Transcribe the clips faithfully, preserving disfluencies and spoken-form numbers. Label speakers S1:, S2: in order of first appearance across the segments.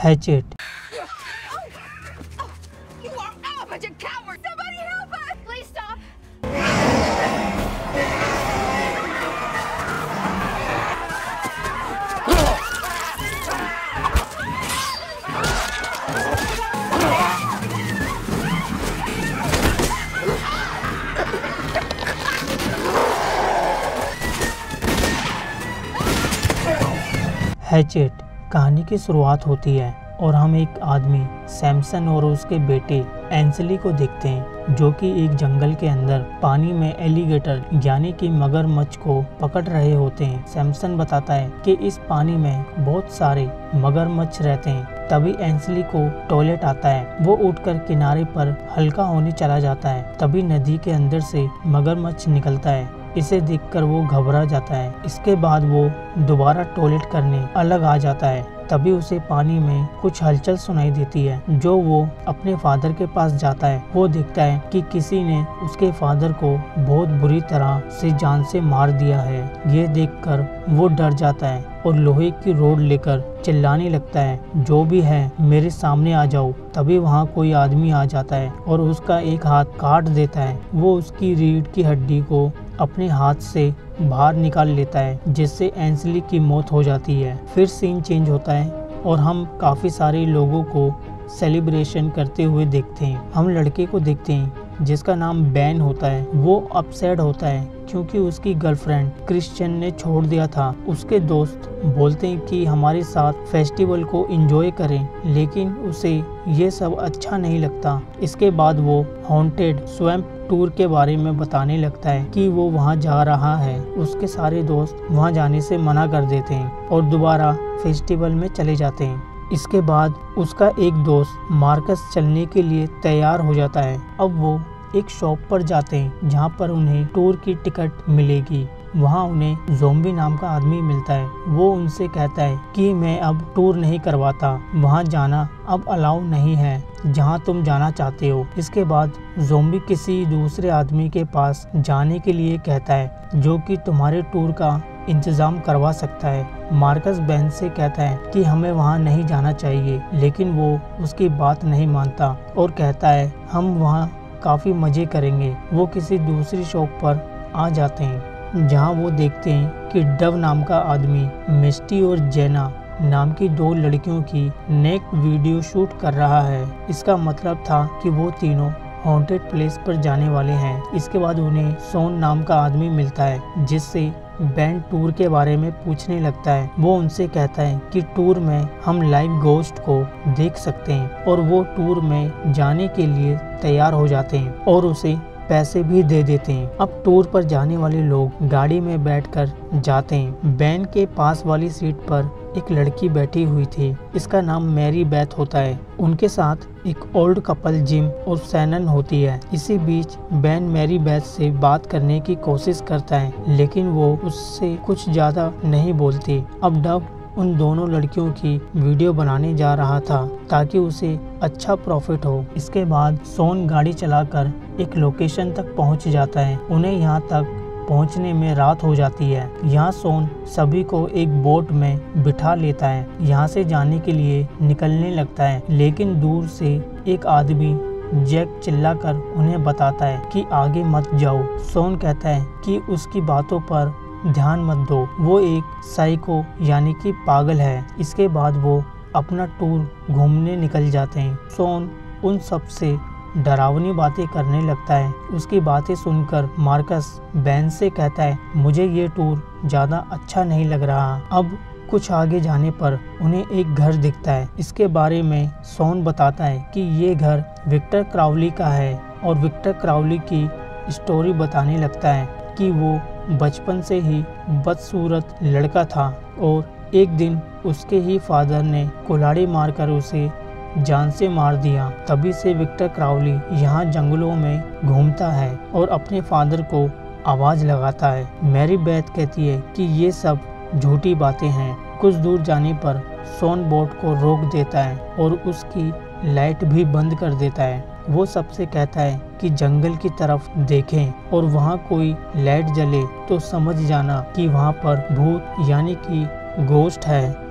S1: Hatchet. Hatchet कहानी की शुरुआत होती है और हम एक आदमी सैमसन और उसके बेटे एंसली को देखते हैं जो कि एक जंगल के अंदर पानी में एलिगेटर यानी कि मगरमच्छ को पकड़ रहे होते हैं। सैमसन बताता है कि इस पानी में बहुत सारे मगरमच्छ रहते हैं। तभी एंसली को टॉयलेट आता है। वो उठकर किनारे पर हल्का होने चला जाता है। तभी नदी के अंदर से मगरमच्छ निकलता है। इसे देखकर वो घबरा जाता है। इसके बाद वो दोबारा टॉयलेट करने अलग आ जाता है। तभी उसे पानी में कुछ हलचल सुनाई देती है जो वो अपने फादर के पास जाता है। वो देखता है कि किसी ने उसके फादर को बहुत बुरी तरह से जान से मार दिया है। ये देखकर वो डर जाता है और लोहे की रोड लेकर चिल्लाने लगता है, जो भी है मेरे सामने आ जाओ। तभी वहाँ कोई आदमी आ जाता है और उसका एक हाथ काट देता है। वो उसकी रीढ़ की हड्डी को अपने हाथ से बाहर निकाल लेता है जिससे एंसली की मौत हो जाती है। फिर सीन चेंज होता है और हम काफ़ी सारे लोगों को सेलिब्रेशन करते हुए देखते हैं। हम लड़के को देखते हैं जिसका नाम बैन होता है। वो अपसेट होता है क्योंकि उसकी गर्लफ्रेंड क्रिश्चियन ने छोड़ दिया था। उसके दोस्त बोलते हैं कि हमारे साथ फेस्टिवल को एंजॉय करें, लेकिन उसे ये सब अच्छा नहीं लगता। इसके बाद वो हॉन्टेड स्वैम्प टूर के बारे में बताने लगता है कि वो वहाँ जा रहा है। उसके सारे दोस्त वहाँ जाने से मना कर देते हैं और दोबारा फेस्टिवल में चले जाते हैं। इसके बाद उसका एक दोस्त मार्कस चलने के लिए तैयार हो जाता है। अब वो एक शॉप पर जाते हैं जहाँ पर उन्हें टूर की टिकट मिलेगी। वहाँ उन्हें ज़ोंबी नाम का आदमी मिलता है। वो उनसे कहता है कि मैं अब टूर नहीं करवाता, वहाँ जाना अब अलाउ नहीं है जहाँ तुम जाना चाहते हो। इसके बाद ज़ोंबी किसी दूसरे आदमी के पास जाने के लिए कहता है जो कि तुम्हारे टूर का इंतज़ाम करवा सकता है। मार्कस बैन से कहता है कि हमें वहाँ नहीं जाना चाहिए, लेकिन वो उसकी बात नहीं मानता और कहता है हम वहाँ काफ़ी मज़े करेंगे। वो किसी दूसरी शॉप पर आ जाते हैं जहाँ वो देखते हैं कि डव नाम का आदमी मिस्टी और जेना नाम की दो लड़कियों की नेक वीडियो शूट कर रहा है। इसका मतलब था कि वो तीनों हॉन्टेड प्लेस पर जाने वाले हैं। इसके बाद उन्हें सोन नाम का आदमी मिलता है जिससे बैंड टूर के बारे में पूछने लगता है। वो उनसे कहता है कि टूर में हम लाइव गोस्ट को देख सकते हैं और वो टूर में जाने के लिए तैयार हो जाते हैं और उसे पैसे भी दे देते हैं। अब टूर पर जाने वाले लोग गाड़ी में बैठकर जाते हैं। बैन के पास वाली सीट पर एक लड़की बैठी हुई थी। इसका नाम मैरी बेथ होता है। उनके साथ एक ओल्ड कपल जिम और सैनन होती है। इसी बीच बैन मैरी बेथ से बात करने की कोशिश करता है, लेकिन वो उससे कुछ ज्यादा नहीं बोलती। अब डव उन दोनों लड़कियों की वीडियो बनाने जा रहा था ताकि उसे अच्छा प्रॉफिट हो। इसके बाद सोन गाड़ी चलाकर एक लोकेशन तक पहुंच जाता है। उन्हें यहां तक पहुंचने में रात हो जाती है। यहाँ सोन सभी को एक बोट में बिठा लेता है। यहाँ से जाने के लिए निकलने लगता है, लेकिन दूर से एक आदमी जैक चिल्लाकर उन्हें बताता है कि आगे मत जाओ। सोन कहता है कि उसकी बातों पर ध्यान मत दो, वो एक साइको यानी कि पागल है। इसके बाद वो अपना टूर घूमने निकल जाते हैं। सोन उन सब से डरावनी बातें करने लगता है। उसकी बातें सुनकर मार्कस बैन से कहता है मुझे ये टूर ज़्यादा अच्छा नहीं लग रहा। अब कुछ आगे जाने पर उन्हें एक घर दिखता है। इसके बारे में सोन बताता है कि ये घर विक्टर क्राउली का है और विक्टर क्राउली की स्टोरी बताने लगता है कि वो बचपन से ही बदसूरत लड़का था और एक दिन उसके ही फादर ने कुल्हाड़ी मारकर उसे जान से मार दिया। तभी से विक्टर क्राउली यहाँ जंगलों में घूमता है और अपने फादर को आवाज लगाता है। मैरी बेथ कहती है कि ये सब झूठी बातें हैं। कुछ दूर जाने पर सोन बोट को रोक देता है और उसकी लाइट भी बंद कर देता है। वो सबसे कहता है कि जंगल की तरफ देखें और वहाँ कोई लाइट जले तो समझ जाना कि वहाँ पर भूत यानी कि गोस्ट है।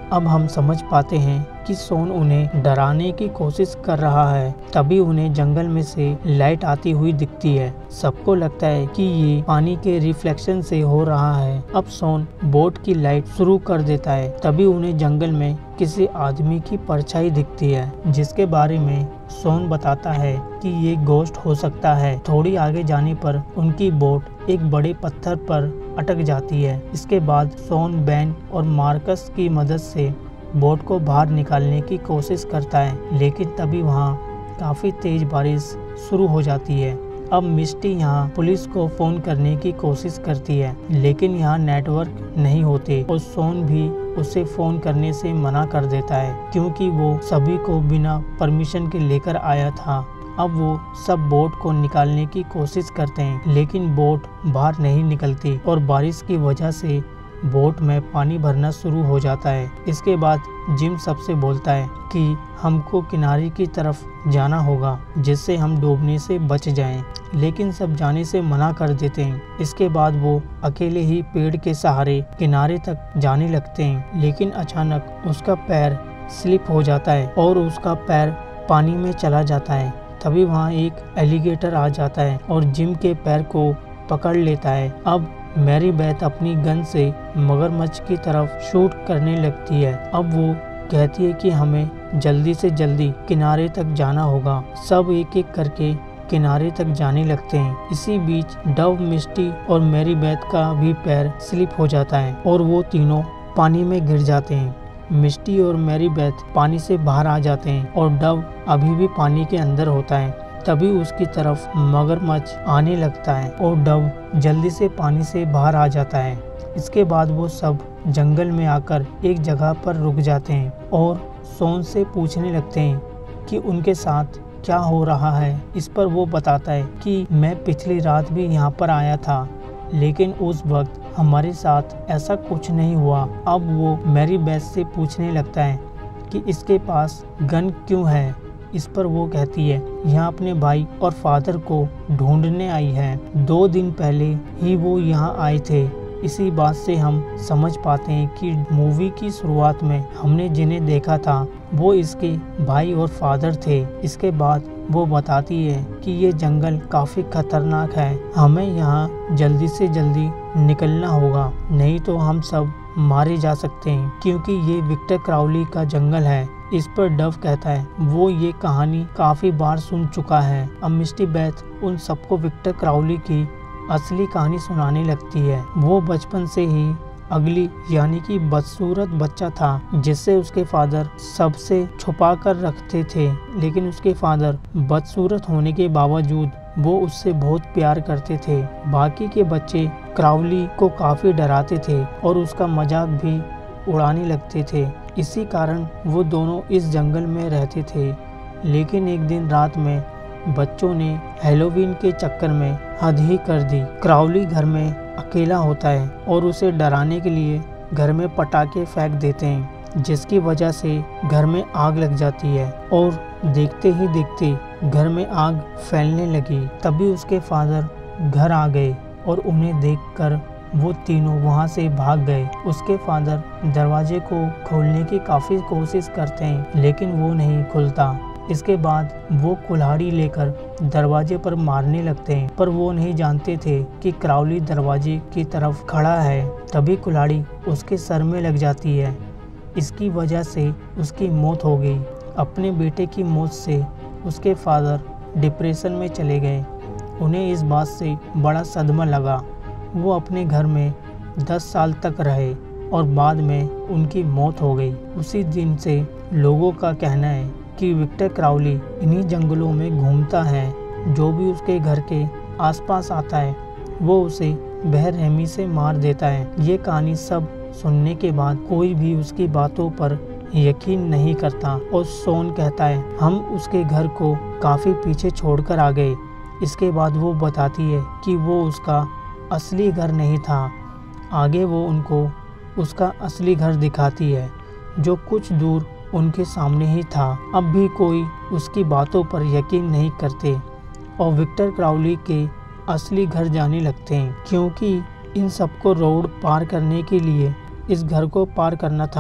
S1: अब हम समझ पाते हैं कि सोन उन्हें डराने की कोशिश कर रहा है। तभी उन्हें जंगल में से लाइट आती हुई दिखती है। सबको लगता है कि ये पानी के रिफ्लेक्शन से हो रहा है। अब सोन बोट की लाइट शुरू कर देता है। तभी उन्हें जंगल में किसी आदमी की परछाई दिखती है, जिसके बारे में सोन बताता है कि ये गोश्त हो सकता है। थोड़ी आगे जाने पर उनकी बोट एक बड़े पत्थर पर अटक जाती है। इसके बाद सोन बेन और मार्कस की मदद से बोट को बाहर निकालने की कोशिश करता है, लेकिन तभी वहाँ काफ़ी तेज बारिश शुरू हो जाती है। अब मिस्टी यहाँ पुलिस को फ़ोन करने की कोशिश करती है, लेकिन यहाँ नेटवर्क नहीं होते और सोन भी उसे फ़ोन करने से मना कर देता है, क्योंकि वो सभी को बिना परमिशन के लेकर आया था। अब वो सब बोट को निकालने की कोशिश करते हैं, लेकिन बोट बाहर नहीं निकलती और बारिश की वजह से बोट में पानी भरना शुरू हो जाता है। इसके बाद जिम सबसे बोलता है कि हमको किनारे की तरफ जाना होगा, जिससे हम डूबने से बच जाएं, लेकिन सब जाने से मना कर देते हैं। इसके बाद वो अकेले ही पेड़ के सहारे किनारे तक जाने लगते हैं, लेकिन अचानक उसका पैर स्लिप हो जाता है और उसका पैर पानी में चला जाता है। तभी वहाँ एक एलिगेटर आ जाता है और जिम के पैर को पकड़ लेता है। अब मैरी बेथ अपनी गन से मगरमच्छ की तरफ शूट करने लगती है। अब वो कहती है कि हमें जल्दी से जल्दी किनारे तक जाना होगा। सब एक एक करके किनारे तक जाने लगते हैं। इसी बीच डव, मिस्टी और मैरी बेथ का भी पैर स्लिप हो जाता है और वो तीनों पानी में गिर जाते हैं। मिस्टी और मैरी बेथ पानी से बाहर आ जाते हैं और डव अभी भी पानी के अंदर होता है। तभी उसकी तरफ मगरमच्छ आने लगता है और डव जल्दी से पानी से बाहर आ जाता है। इसके बाद वो सब जंगल में आकर एक जगह पर रुक जाते हैं और सोन से पूछने लगते हैं कि उनके साथ क्या हो रहा है। इस पर वो बताता है कि मैं पिछली रात भी यहाँ पर आया था, लेकिन उस वक्त हमारे साथ ऐसा कुछ नहीं हुआ। अब वो मैरी बेथ से पूछने लगता है कि इसके पास गन क्यों है। इस पर वो कहती है यहाँ अपने भाई और फादर को ढूंढने आई है। दो दिन पहले ही वो यहाँ आए थे। इसी बात से हम समझ पाते हैं कि मूवी की शुरुआत में हमने जिन्हें देखा था वो इसके भाई और फादर थे। इसके बाद वो बताती है कि ये जंगल काफ़ी खतरनाक है, हमें यहाँ जल्दी से जल्दी निकलना होगा, नहीं तो हम सब मारे जा सकते हैं, क्योंकि ये विक्टर क्राउली का जंगल है। इस पर डव कहता है वो ये कहानी काफ़ी बार सुन चुका है। अब मिस्टी बेथ उन सबको विक्टर क्राउली की असली कहानी सुनाने लगती है। वो बचपन से ही अगली यानी कि बदसूरत बच्चा था, जिससे उसके फादर सबसे छुपा कर रखते थे, लेकिन उसके फादर बदसूरत होने के बावजूद वो उससे बहुत प्यार करते थे। बाकी के बच्चे क्राउली को काफ़ी डराते थे और उसका मजाक भी उड़ाने लगते थे। इसी कारण वो दोनों इस जंगल में रहते थे। लेकिन एक दिन रात में बच्चों ने हैलोवीन के चक्कर में हद ही कर दी। क्राउली घर में अकेला होता है और उसे डराने के लिए घर में पटाखे फेंक देते हैं, जिसकी वजह से घर में आग लग जाती है और देखते ही देखते घर में आग फैलने लगी। तभी उसके फादर घर आ गए और उन्हें देखकर वो तीनों वहाँ से भाग गए। उसके फादर दरवाजे को खोलने की काफ़ी कोशिश करते हैं, लेकिन वो नहीं खुलता। इसके बाद वो कुल्हाड़ी लेकर दरवाजे पर मारने लगते हैं, पर वो नहीं जानते थे कि क्राउली दरवाजे की तरफ खड़ा है। तभी कुल्हाड़ी उसके सर में लग जाती है। इसकी वजह से उसकी मौत हो गई। अपने बेटे की मौत से उसके फादर डिप्रेशन में चले गए। उन्हें इस बात से बड़ा सदमा लगा। वो अपने घर में दस साल तक रहे और बाद में उनकी मौत हो गई। उसी दिन से लोगों का कहना है कि विक्टर क्राउली इन्हीं जंगलों में घूमता है। जो भी उसके घर के आसपास आता है वो उसे बेरहमी से मार देता है। ये कहानी सब सुनने के बाद कोई भी उसकी बातों पर यकीन नहीं करता और सोन कहता है हम उसके घर को काफ़ी पीछे छोड़कर आ गए। इसके बाद वो बताती है कि वो उसका असली घर नहीं था। आगे वो उनको उसका असली घर दिखाती है, जो कुछ दूर उनके सामने ही था। अब भी कोई उसकी बातों पर यकीन नहीं करते और विक्टर क्राउली के असली घर जाने लगते हैं, क्योंकि इन सबको रोड पार करने के लिए इस घर को पार करना था।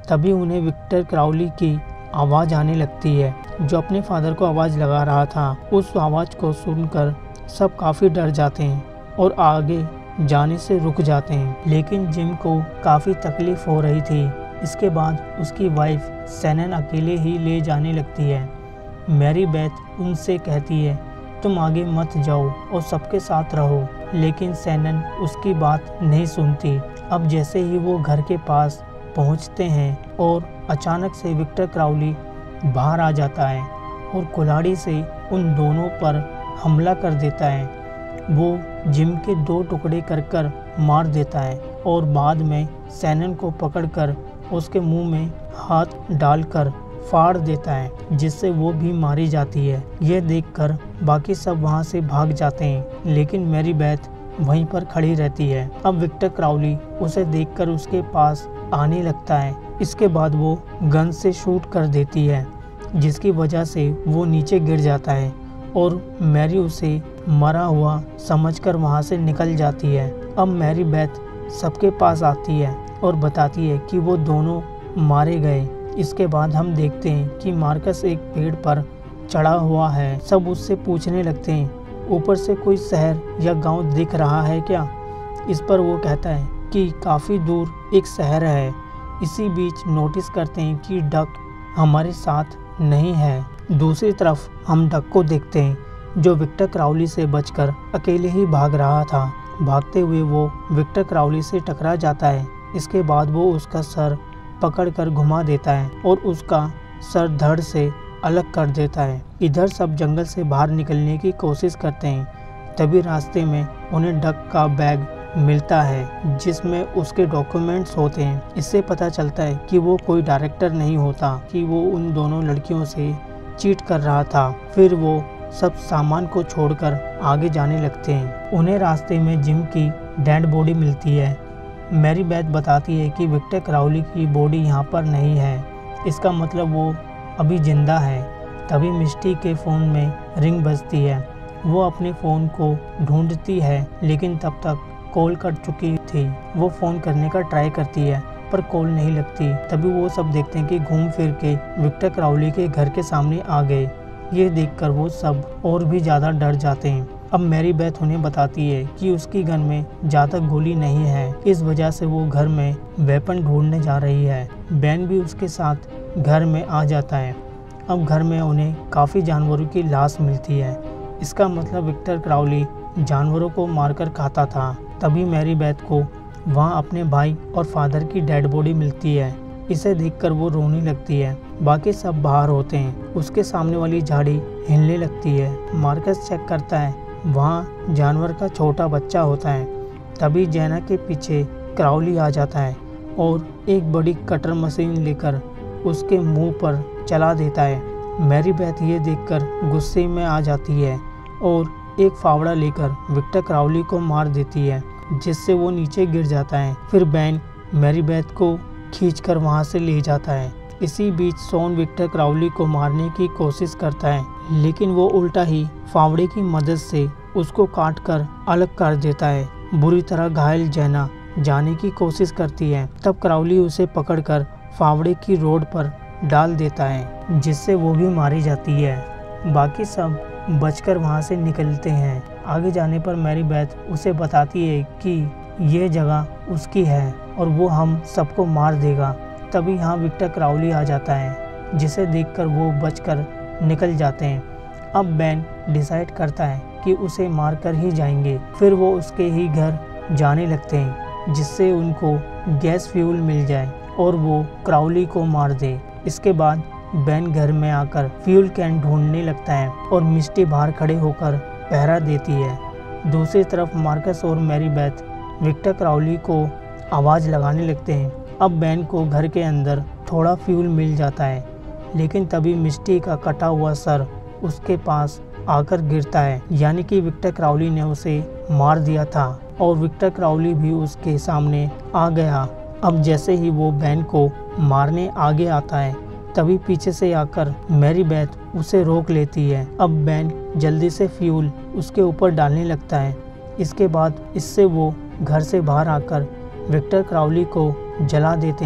S1: तभी उन्हें विक्टर क्राउली की आवाज़ आने लगती है, जो अपने फादर को आवाज़ लगा रहा था। उस आवाज़ को सुनकर सब काफ़ी डर जाते हैं और आगे जाने से रुक जाते हैं। लेकिन जिम को काफ़ी तकलीफ हो रही थी। इसके बाद उसकी वाइफ सैनन अकेले ही ले जाने लगती है। मैरी बेथ उनसे कहती है, तुम आगे मत जाओ और सबके साथ रहो, लेकिन सैनन उसकी बात नहीं सुनती। अब जैसे ही वो घर के पास पहुंचते हैं और अचानक से विक्टर क्राउली बाहर आ जाता है और कुल्हाड़ी से उन दोनों पर हमला कर देता है। वो जिम के दो टुकड़े कर कर मार देता है और बाद में सैनन को पकड़कर उसके मुंह में हाथ डालकर फाड़ देता है, जिससे वो भी मारी जाती है। यह देखकर बाकी सब वहां से भाग जाते हैं, लेकिन मैरी बेथ वहीं पर खड़ी रहती है। अब विक्टर क्राउली उसे देखकर उसके पास आने लगता है। इसके बाद वो गन से शूट कर देती है, जिसकी वजह से वो नीचे गिर जाता है और मैरी उसे मरा हुआ समझकर वहां से निकल जाती है। अब मैरी बेथ सबके पास आती है और बताती है कि वो दोनों मारे गए। इसके बाद हम देखते हैं कि मार्कस एक पेड़ पर चढ़ा हुआ है। सब उससे पूछने लगते हैं, ऊपर से कोई शहर या गांव दिख रहा है क्या? इस पर वो कहता है कि काफ़ी दूर एक शहर है। इसी बीच नोटिस करते हैं कि डक हमारे साथ नहीं है। दूसरी तरफ हम डक को देखते हैं, जो विक्टर क्राउली से बचकर अकेले ही भाग रहा था। भागते हुए वो विक्टर क्राउली से टकरा जाता है। इसके बाद वो उसका सर पकड़कर घुमा देता है और उसका सर धड़ से अलग कर देता है। इधर सब जंगल से बाहर निकलने की कोशिश करते हैं। तभी रास्ते में उन्हें डक का बैग मिलता है, जिसमें उसके डॉक्यूमेंट्स होते हैं। इससे पता चलता है कि वो कोई डायरेक्टर नहीं होता, कि वो उन दोनों लड़कियों से चीट कर रहा था। फिर वो सब सामान को छोड़कर आगे जाने लगते हैं। उन्हें रास्ते में जिम की डेड बॉडी मिलती है। मैरी बेथ बताती है कि विक्टर क्राउली की बॉडी यहाँ पर नहीं है, इसका मतलब वो अभी जिंदा है। तभी मिस्टी के फ़ोन में रिंग बजती है। वो अपने फ़ोन को ढूंढती है, लेकिन तब तक कॉल कर चुकी थी। वो फ़ोन करने का ट्राई करती है, पर कॉल नहीं लगती। तभी वो सब देखते हैं कि घूम फिर के विक्टर क्राउली के घर के सामने आ गए। ये देखकर वो सब और भी ज़्यादा डर जाते हैं। अब मैरी बेथ उन्हें बताती है कि उसकी गन में ज़्यादा गोली नहीं है, इस वजह से वो घर में वेपन ढूंढने जा रही है। बैन भी उसके साथ घर में आ जाता है। अब घर में उन्हें काफ़ी जानवरों की लाश मिलती है। इसका मतलब विक्टर क्राउली जानवरों को मारकर खाता था। तभी मैरी बेथ को वहाँ अपने भाई और फादर की डेड बॉडी मिलती है। इसे देखकर वो रोने लगती है। बाकी सब बाहर होते हैं। उसके सामने वाली झाड़ी हिलने लगती है। मार्कस चेक करता है, वहाँ जानवर का छोटा बच्चा होता है। तभी जैना के पीछे क्राउली आ जाता है और एक बड़ी कटर मशीन लेकर उसके मुंह पर चला देता है। मैरी बेथ ये देखकर गुस्से में आ जाती है और एक फावड़ा लेकर विक्टर क्राउली को मार देती है, जिससे वो नीचे गिर जाता है। फिर बैन मैरी बेथ को खींचकर वहाँ से ले जाता है। इसी बीच शॉन विक्टर क्राउली को मारने की कोशिश करता है, लेकिन वो उल्टा ही फावड़े की मदद से उसको काटकर अलग कर देता है। बुरी तरह घायल जैना जाने की कोशिश करती है। तब क्राउली उसे पकड़कर फावड़े की रोड पर डाल देता है, जिससे वो भी मारी जाती है। बाकी सब बचकर वहाँ से निकलते हैं। आगे जाने पर मैरी बेथ उसे बताती है कि ये जगह उसकी है और वो हम सबको मार देगा। तभी यहाँ विक्टर क्राउली आ जाता है, जिसे देखकर वो बचकर निकल जाते हैं। अब बैन डिसाइड करता है कि उसे मारकर ही जाएंगे। फिर वो उसके ही घर जाने लगते हैं, जिससे उनको गैस फ्यूल मिल जाए और वो क्राउली को मार दे। इसके बाद बैन घर में आकर फ्यूल कैन ढूंढने लगता है और मिस्टी बाहर खड़े होकर पहरा देती है। दूसरी तरफ मार्कस और मैरी बेथ विक्टर क्राउली को आवाज़ लगाने लगते हैं। अब बैन को घर के अंदर थोड़ा फ्यूल मिल जाता है, लेकिन तभी मिस्टी का कटा हुआ सर उसके पास आकर गिरता है, यानी कि विक्टर क्राउली ने उसे मार दिया था और विक्टर क्राउली भी उसके सामने आ गया। अब जैसे ही वो बैन को मारने आगे आता है, तभी पीछे से आकर मैरी बेथ उसे रोक लेती है। अब बैन जल्दी से फ्यूल उसके ऊपर डालने लगता है। इसके बाद इससे वो घर से बाहर आकर विक्टर क्राउली को जला देते हैं।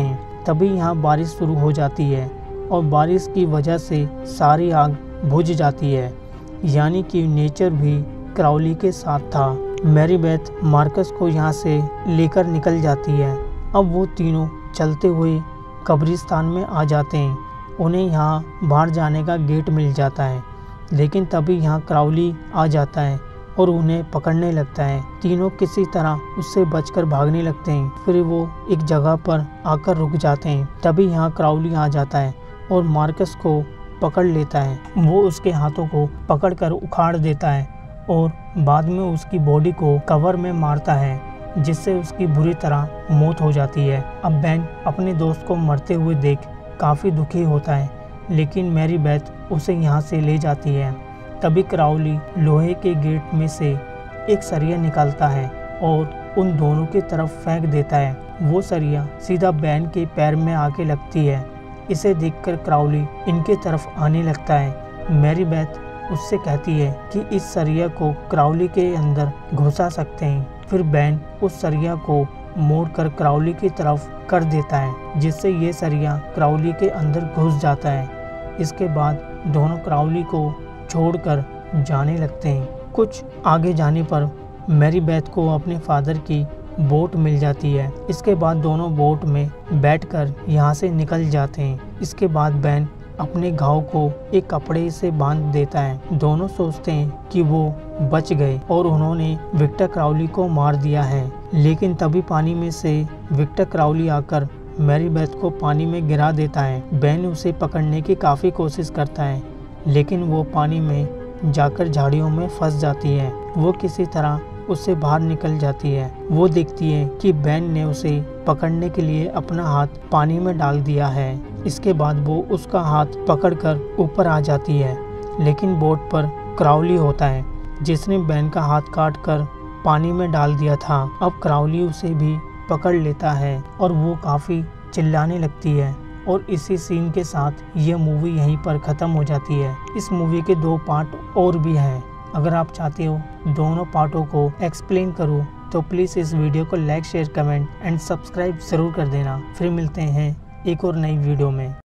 S1: तभी यहाँ बारिश शुरू हो जाती है और बारिश की वजह से सारी आग बुझ जाती है, यानी कि नेचर भी क्राउली के साथ था। मैरीबेथ मार्कस को यहाँ से लेकर निकल जाती है। अब वो तीनों चलते हुए कब्रिस्तान में आ जाते हैं। उन्हें यहाँ बाहर जाने का गेट मिल जाता है, लेकिन तभी यहाँ क्राउली आ जाता है और उन्हें पकड़ने लगता है। तीनों किसी तरह उससे बचकर भागने लगते हैं। फिर वो एक जगह पर आकर रुक जाते हैं। तभी यहाँ क्राउली आ जाता है और मार्कस को पकड़ लेता है। वो उसके हाथों को पकड़कर उखाड़ देता है और बाद में उसकी बॉडी को कवर में मारता है, जिससे उसकी बुरी तरह मौत हो जाती है। अब बेन अपने दोस्त को मरते हुए देख काफ़ी दुखी होता है, लेकिन मैरीबेथ उसे यहाँ से ले जाती है। तभी क्राउली लोहे के गेट में से एक सरिया निकालता है और उन दोनों की तरफ फेंक देता है। वो सरिया सीधा बेन के पैर में आके लगती है। इसे देखकर क्राउली इनके तरफ आने लगता है। मैरीबेथ उससे कहती है कि इस सरिया को क्राउली के अंदर घुसा सकते हैं। फिर बेन उस सरिया को मोड़कर क्राउली की तरफ कर देता है, जिससे ये सरिया क्राउली के अंदर घुस जाता है। इसके बाद दोनों क्राउली को छोड़कर जाने लगते हैं। कुछ आगे जाने पर मैरीबेथ को अपने फादर की बोट मिल जाती है। इसके बाद दोनों बोट में बैठकर यहाँ से निकल जाते हैं। इसके बाद बेन अपने घाव को एक कपड़े से बांध देता है। दोनों सोचते हैं कि वो बच गए और उन्होंने विक्टर क्राउली को मार दिया है, लेकिन तभी पानी में से विक्टर क्राउली आकर मैरीबेथ को पानी में गिरा देता है। बेन उसे पकड़ने की काफ़ी कोशिश करता है, लेकिन वो पानी में जाकर झाड़ियों में फंस जाती है। वो किसी तरह उससे बाहर निकल जाती है। वो देखती है कि बेन ने उसे पकड़ने के लिए अपना हाथ पानी में डाल दिया है। इसके बाद वो उसका हाथ पकड़कर ऊपर आ जाती है, लेकिन बोट पर क्राउली होता है, जिसने बेन का हाथ काट कर पानी में डाल दिया था। अब क्राउली उसे भी पकड़ लेता है और वो काफ़ी चिल्लाने लगती है। और इसी सीन के साथ ये मूवी यहीं पर ख़त्म हो जाती है। इस मूवी के दो पार्ट और भी हैं। अगर आप चाहते हो दोनों पार्टों को एक्सप्लेन करूँ तो प्लीज़ इस वीडियो को like share comment and subscribe ज़रूर कर देना। फिर मिलते हैं एक और नई वीडियो में।